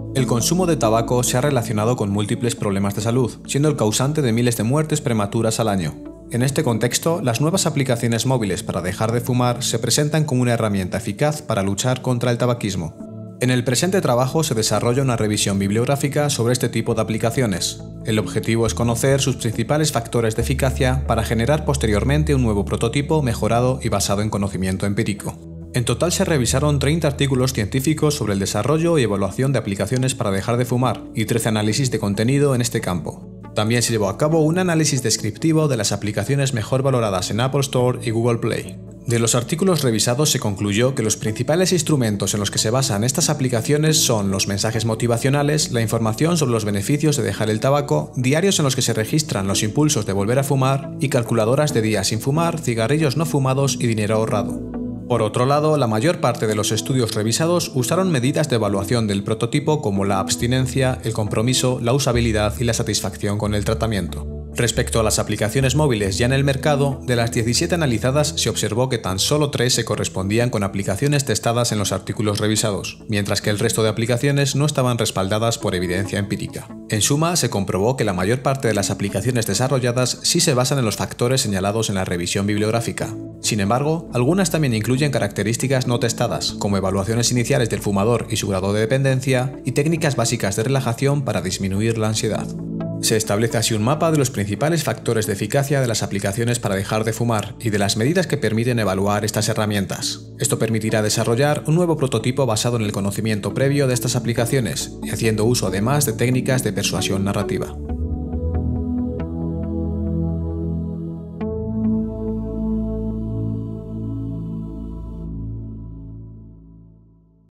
El consumo de tabaco se ha relacionado con múltiples problemas de salud, siendo el causante de miles de muertes prematuras al año. En este contexto, las nuevas aplicaciones móviles para dejar de fumar se presentan como una herramienta eficaz para luchar contra el tabaquismo. En el presente trabajo se desarrolla una revisión bibliográfica sobre este tipo de aplicaciones. El objetivo es conocer sus principales factores de eficacia para generar posteriormente un nuevo prototipo mejorado y basado en conocimiento empírico. En total se revisaron 30 artículos científicos sobre el desarrollo y evaluación de aplicaciones para dejar de fumar y 13 análisis de contenido en este campo. También se llevó a cabo un análisis descriptivo de las aplicaciones mejor valoradas en Apple Store y Google Play. De los artículos revisados se concluyó que los principales instrumentos en los que se basan estas aplicaciones son los mensajes motivacionales, la información sobre los beneficios de dejar el tabaco, diarios en los que se registran los impulsos de volver a fumar y calculadoras de días sin fumar, cigarrillos no fumados y dinero ahorrado. Por otro lado, la mayor parte de los estudios revisados usaron medidas de evaluación del prototipo como la abstinencia, el compromiso, la usabilidad y la satisfacción con el tratamiento. Respecto a las aplicaciones móviles ya en el mercado, de las 17 analizadas se observó que tan solo 3 se correspondían con aplicaciones testadas en los artículos revisados, mientras que el resto de aplicaciones no estaban respaldadas por evidencia empírica. En suma, se comprobó que la mayor parte de las aplicaciones desarrolladas sí se basan en los factores señalados en la revisión bibliográfica. Sin embargo, algunas también incluyen características no testadas, como evaluaciones iniciales del fumador y su grado de dependencia, y técnicas básicas de relajación para disminuir la ansiedad. Se establece así un mapa de los principales factores de eficacia de las aplicaciones para dejar de fumar y de las medidas que permiten evaluar estas herramientas. Esto permitirá desarrollar un nuevo prototipo basado en el conocimiento previo de estas aplicaciones y haciendo uso además de técnicas de persuasión narrativa.